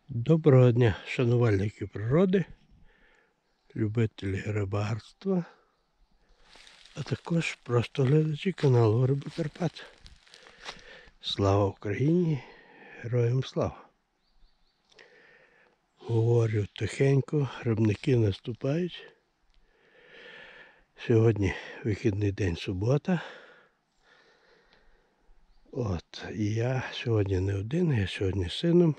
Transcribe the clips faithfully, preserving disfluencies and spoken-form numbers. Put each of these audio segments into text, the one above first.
Доброго дня, шанувальники природи, любителі рибарства, а також просто глядачі каналу Риби Карпат. Слава Україні! Героям слава! Говорю тихенько, рибники наступають. Сьогодні вихідний день, субота. От, і я сьогодні не один, я сьогодні з сином.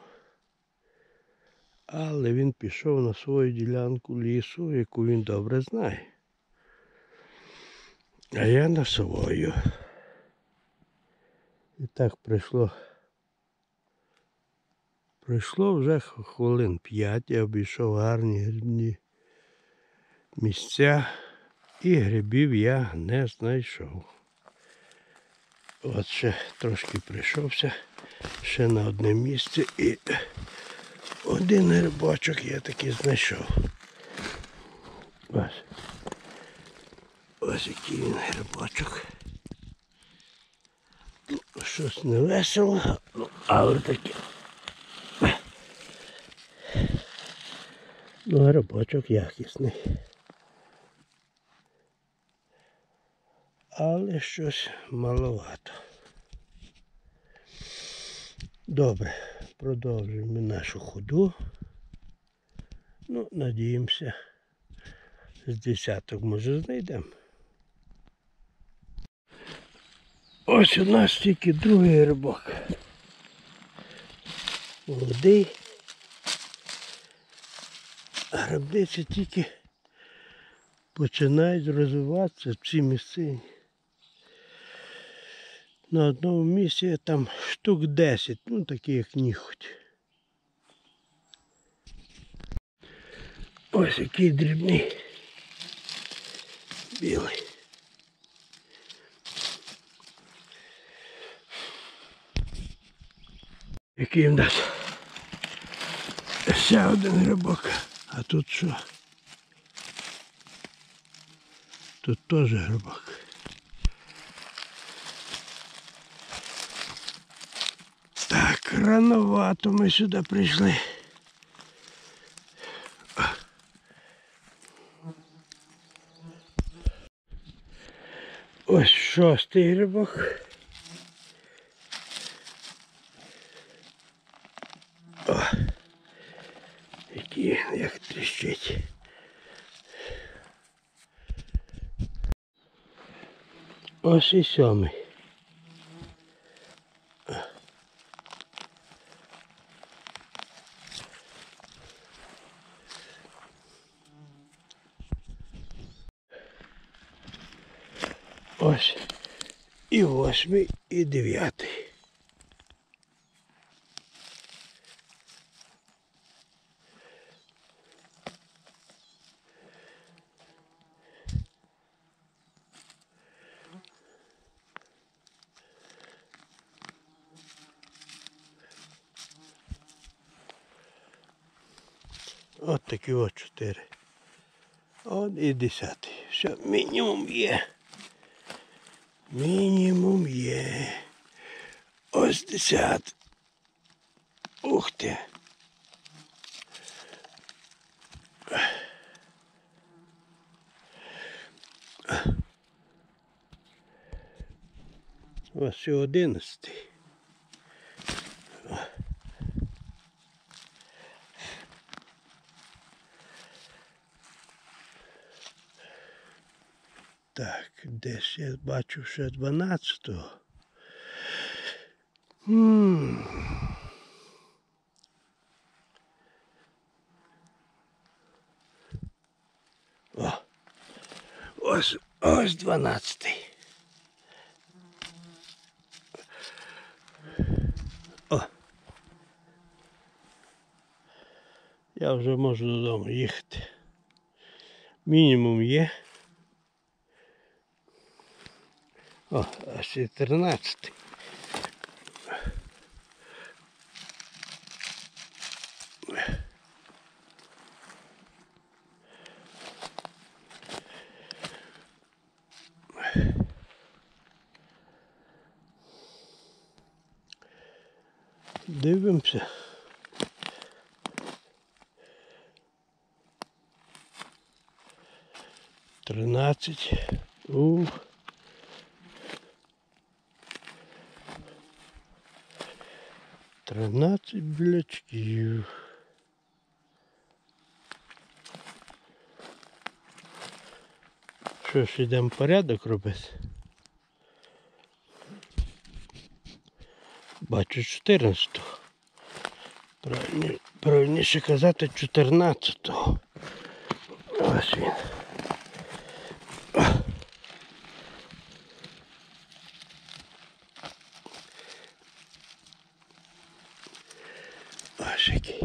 Але він пішов на свою ділянку лісу, яку він добре знає. А я на свою. І так прийшло. Пройшло вже хвилин п'ять, я обійшов гарні грибні місця. І грибів я не знайшов. От ще трошки прийшовся, ще на одне місце і один грибочок я таки знайшов. Ось. Ось який він грибочок. Ну, щось не весело, ну, але таке. Ну, грибочок якісний. Але щось маловато. Добре, продовжуємо нашу ходу. Ну, надіємося, з десяток може знайдемо. Ось у нас тільки другий рибок. Молодий. А грибниці тільки починають розвиватися в цій місцині. На одному місці там штук десять, ну такі як ніхоть. Ось який дрібний. Білий. Який в нас ще один грибок. А тут що? Тут теж грибок. Так, рановато ми сюди прийшли. Ось шостий грибок. О, який як тріщить. Ось і сьомий. Ось і восьмий, і дев'ятий. От такі от чотири. От і десятий. Все, мінімум є. Мінімум є. Ось десятий. Ух ти. Ось і одинадцятий. Так, десь я бачу ще дванадцятого. М-м. О, ось, ось дванадцятий. О. Я вже можу додому їхати. Мінімум є. О, аж і тринадцятий. Дивимося. тринадцять. У. Тринадцять білячків. Що ж, йдемо порядок робити? Бачу чотирнадцятого. Правильні, правильніше казати чотирнадцятого. Ось він. Ось який.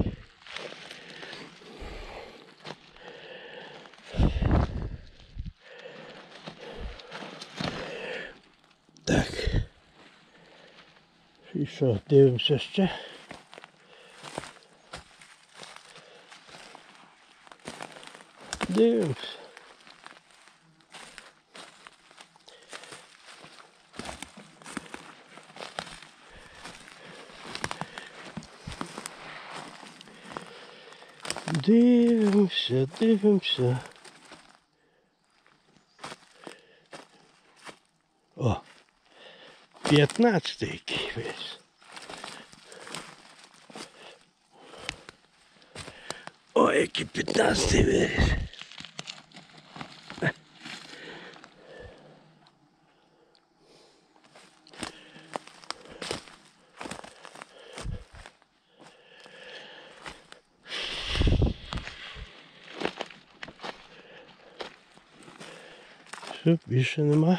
Так. І що, дивимося ще? Дивимося. Дивимося, дивимося. О, п'ятнадцятий який весь. О, який п'ятнадцятий виріс. Все, більше нема.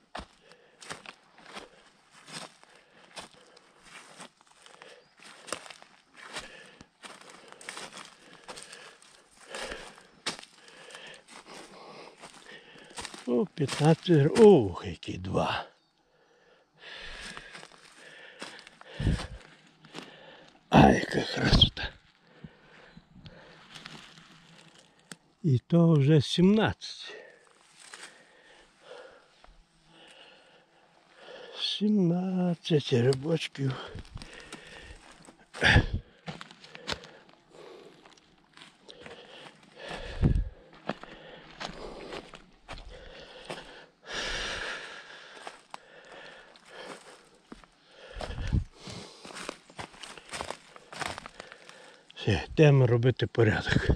О, п'ятнадцять, ох, які два. А, яка красота. І то вже сімнадцять. сімнадцять рибочків. Все, йдемо робити порядок.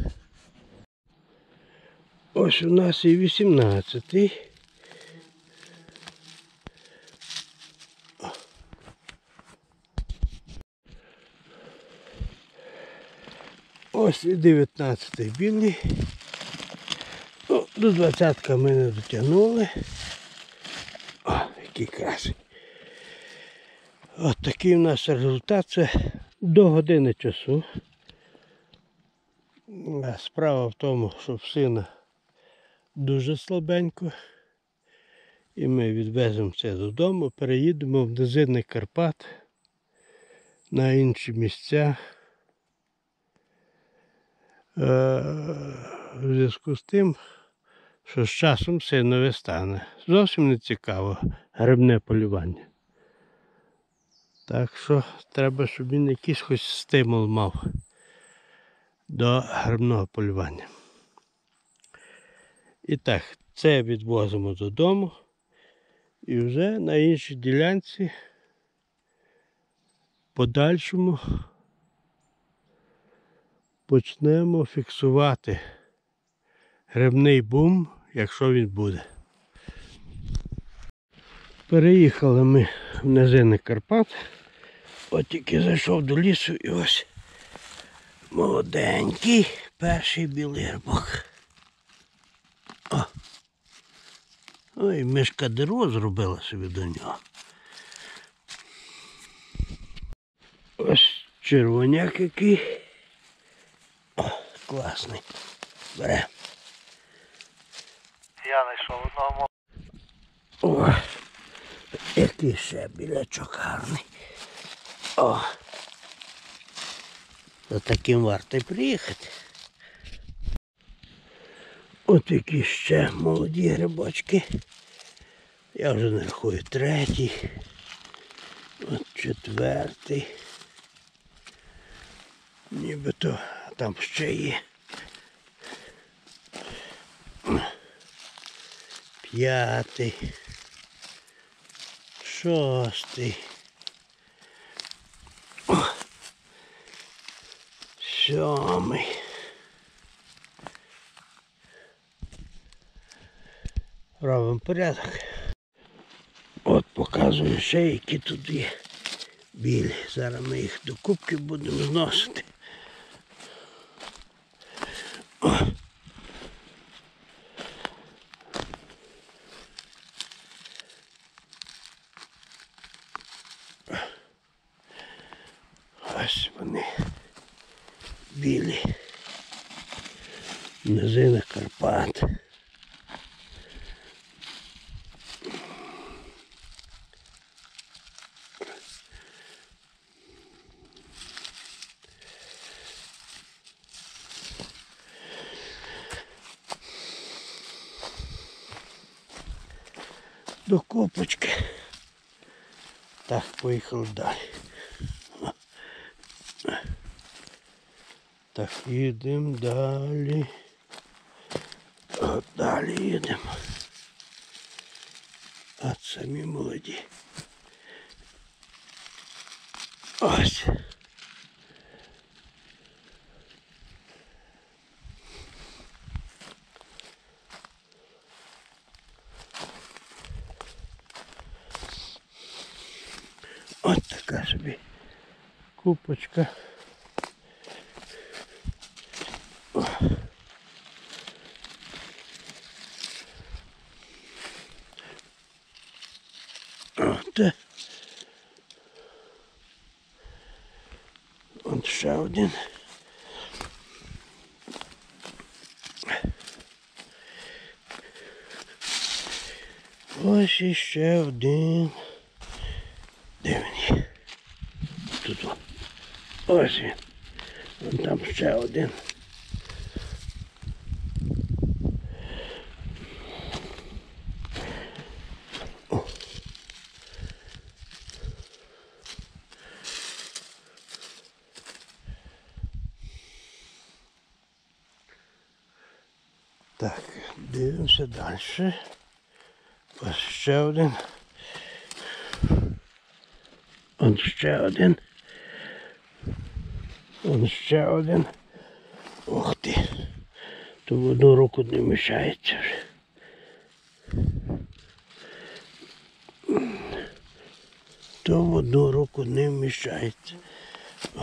Ось у нас і вісімнадцятий. Ось і дев'ятнадцятий білий. Ну, до двадцятки ми не дотягнули. О, який красивий. Ось такий у нас результат. Це до години часу. Справа в тому, що псина дуже слабенько. І ми відвеземо це додому, переїдемо в низини Карпат на інші місця. В зв'язку з тим, що з часом синові стане. Зовсім не цікаво грибне полювання. Так що треба, щоб він якийсь хоч стимул мав до грибного полювання. І так, це відвозимо додому. І вже на іншій ділянці подальшому почнемо фіксувати грибний бум, якщо він буде. Переїхали ми в низини Карпат. От тільки зайшов до лісу і ось молоденький перший білий грибок. О! Ой, мишка диру зробила собі до нього. Ось червоняк який. О, класний. Бере. Я знайшов одного. О, який ще білячок гарний. О, за таким варто й приїхати. От які ще молоді грибочки. Я вже не рахую третій. От четвертий. Нібито там ще є. п'ятий, шостий, сьомий. Робимо порядок. От показую ще, які тут є білі. Зараз ми їх до кубки будемо зносити. О. Ось вони білі. Низина Карпат. До копочки. Так, поїхав далі. Так, їдемо далі. От далі їдемо. А самі молоді. Ось. От така собі купочка. О. От. От ще один. Ось іще один. Де він є? Тут о. Ось він. Вон там ще один. О. Так, дивимося далі. Ось ще один. Он ще один. Он ще один. Ух ти. То в одну руку не вміщається вже. То в одну руку не вміщається. О.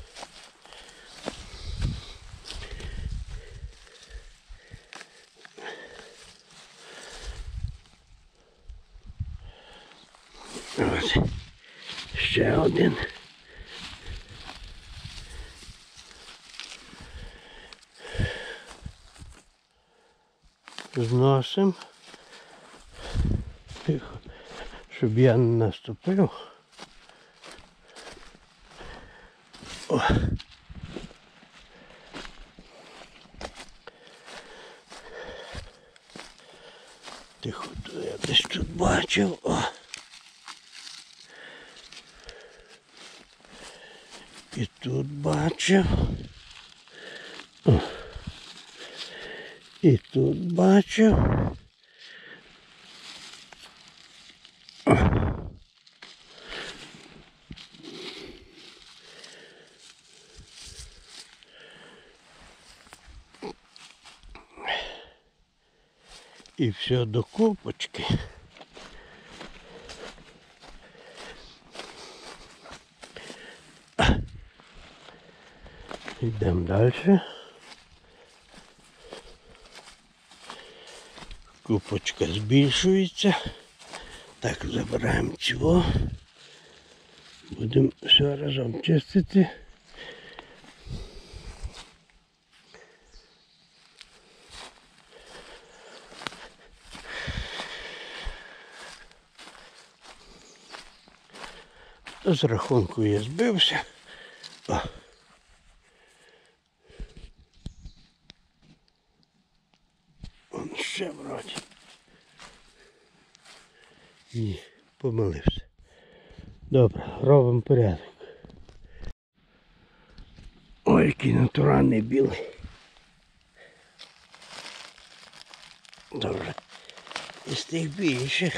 Ось. Ще один. Зносимо. Тихо, щоб я не наступив. О. Тихо, я десь тут бачив. О. І тут бачив. О. І тут бачив. О. І все до копочки. Йдемо далі. Купочка збільшується. Так, забираємо цього. Будемо все разом чистити. З рахунку я збився. О. Он ще вроді. Ні, помилився. Добре, робимо порядок. Ой, який натуральний білий. Добре. із тих більших.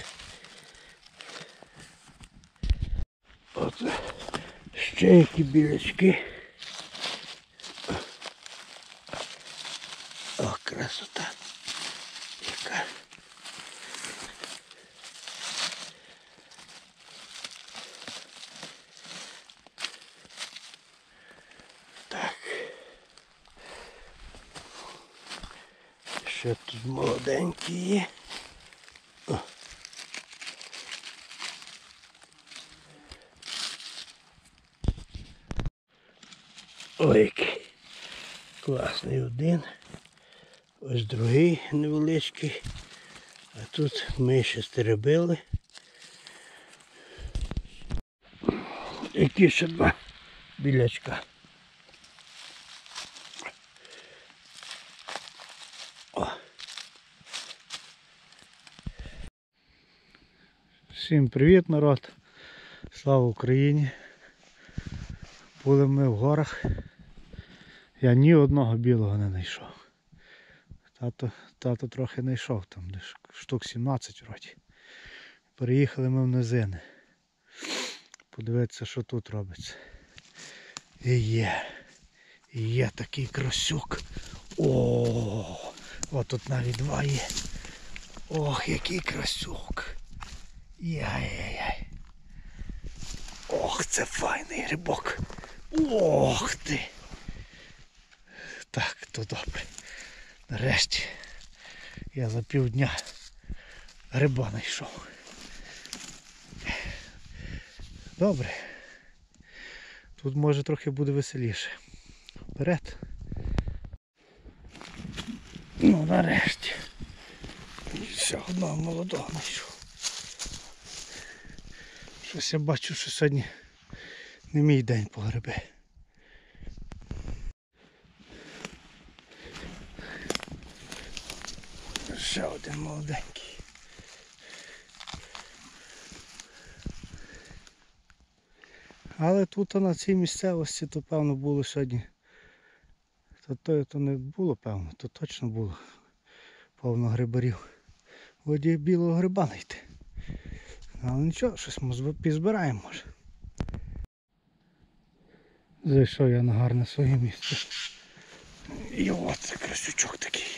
От ще які білячки. О, красота. Яка. Так. Ще тут молоденькі є. О. Ой, який класний один. Ось другий невеличкий. А тут ми ще стеребили. Які ще два білячка. О. Всім привіт, народ! Слава Україні! Були ми в горах. Я ні одного білого не знайшов. Тато, тато трохи знайшов, там десь штук сімнадцять вроді. Переїхали ми в низини. Подивитися, що тут робиться. І є. І є такий красюк. О, от тут навіть два є. Ох, який красюк. Яй-яй-яй. Ох, це файний грибок. Ох ти. Так, то добре. Нарешті я за півдня гриба знайшов. Добре. Тут може трохи буде веселіше. Вперед. Ну нарешті. Ще одного молодого знайшов. Щось я бачу, що сьогодні не мій день по гриби. Ще один молоденький. Але тут на цій місцевості то певно було сьогодні. То, то, то не було певно, то точно було повно грибарів. Воді білого гриба знайти. Але нічого, щось ми підзбираємо може. Зайшов я на гарне своє місце. І от це красючок такий.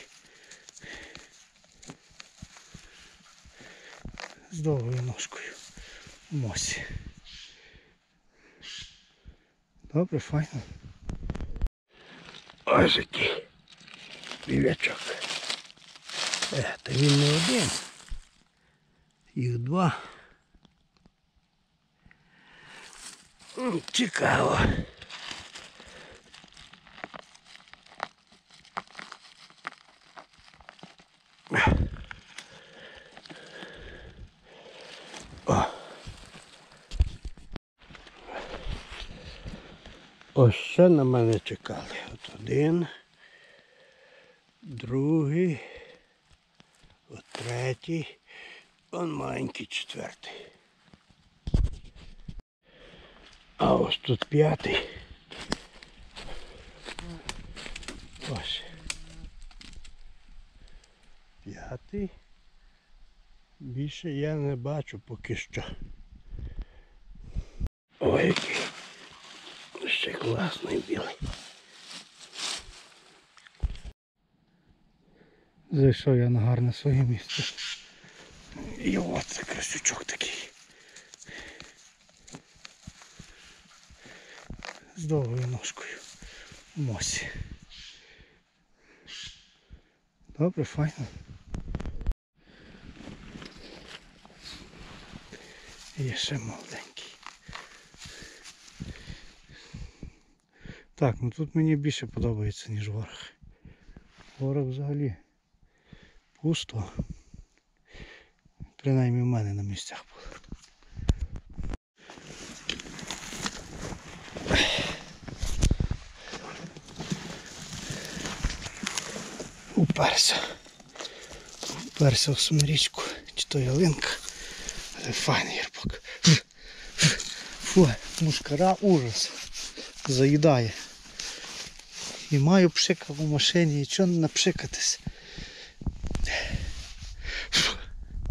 З довгою ножкою в мосі. Добре, файно. Ось який білячок. Е, та він не один. Їх два. М, цікаво. О. Ось ще на мене чекали. От один, другий, от третій, он маленький четвертий. А ось тут п'ятий. Ось. П'ятий. Більше я не бачу поки що. Ой, який. Ще класний білий. Зайшов я на гарне своє місце. І от це красючок такий. З довгою ножкою в мосі. Добре, файно. Є ще молоденький. Так, ну тут мені більше подобається, ніж в горах. В горах взагалі пусто. Принаймні в мене на місцях було. Уперся. Уперся в смирічку, чи то ялинка. Але файний грибок. Фу, мушкара ужас. Заїдає. І маю пшикав у машині, і чого не напшикатись. Фу,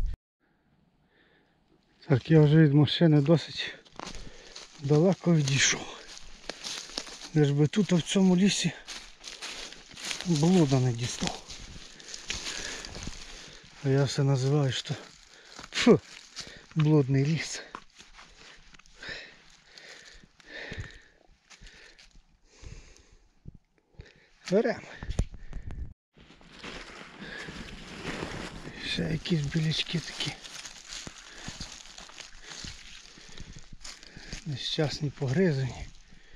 Так, я вже від машини досить далеко відійшов. Лиш би тут в цьому лісі блуда не дістав. А я все називаю, що фу, блудний ліс. Беремо. Ще якісь білячки такі. Нещасні погризані.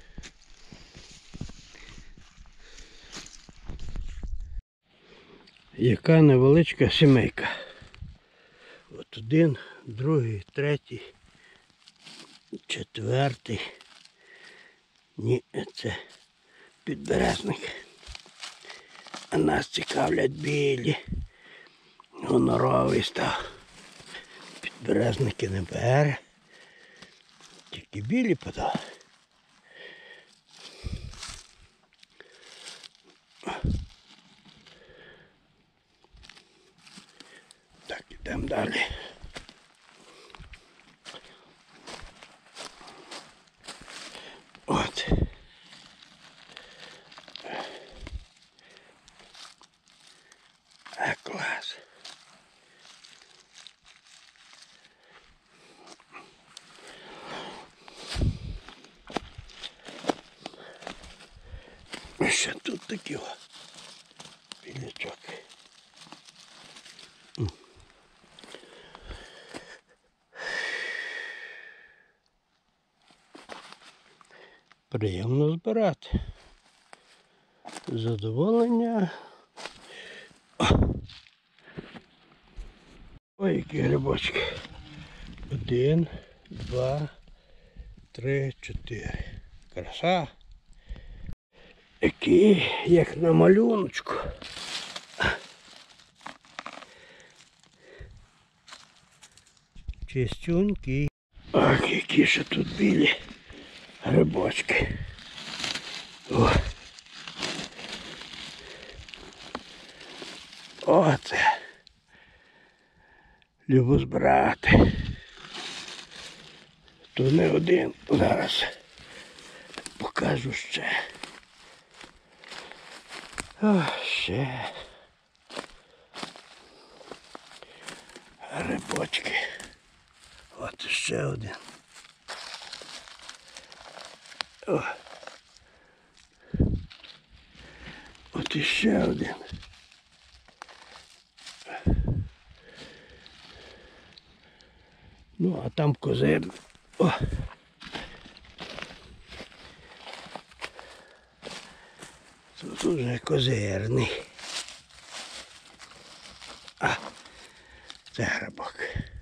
Яка невеличка сімейка. От один, другий, третій, четвертий. Ні, це підберезник. А нас цікавлять білі. Гоноровий став. Підберезники не бере. Тільки білі подали. Так, йдемо далі. От. А, клас. Ще тут такі о білячок. Приємно збирати. Задоволення. Ой, які грибочки. Один, два, три, чотири. Краса. Які, як на малюночку. Чистюнькі. Ах, які ще тут білі грибочки. О. Оце. Люблю збирати. То не один. Зараз покажу ще. О, ще. Грибочки. От ще один. О. От іще один. Ну, а там козир. О. Тут уже козирний. А, це грибок.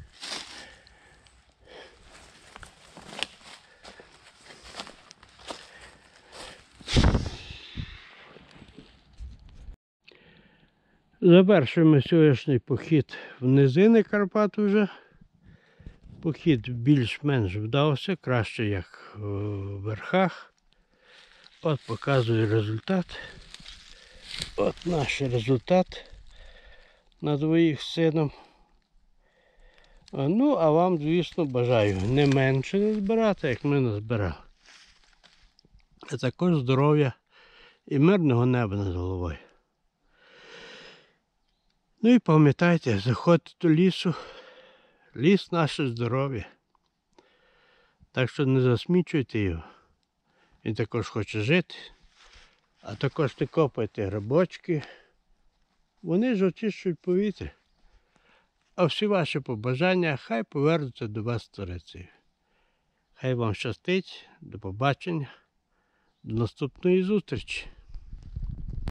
Завершуємо сьогоднішній похід в низини Карпат уже. Похід більш-менш вдався, краще як в верхах. От показую результат. От наш результат на двоїх з сином. Ну, а вам, звісно, бажаю не менше не збирати, як ми назбирали. А також здоров'я і мирного неба над головою. Ну і пам'ятайте, заходьте до лісу. Ліс наше здоров'я. Так що не засмічуйте його. Він також хоче жити. А також не копайте грибочки. Вони ж очищують повітря. А всі ваші побажання хай повернуться до вас сторицею. Хай вам щастить. До побачення. До наступної зустрічі.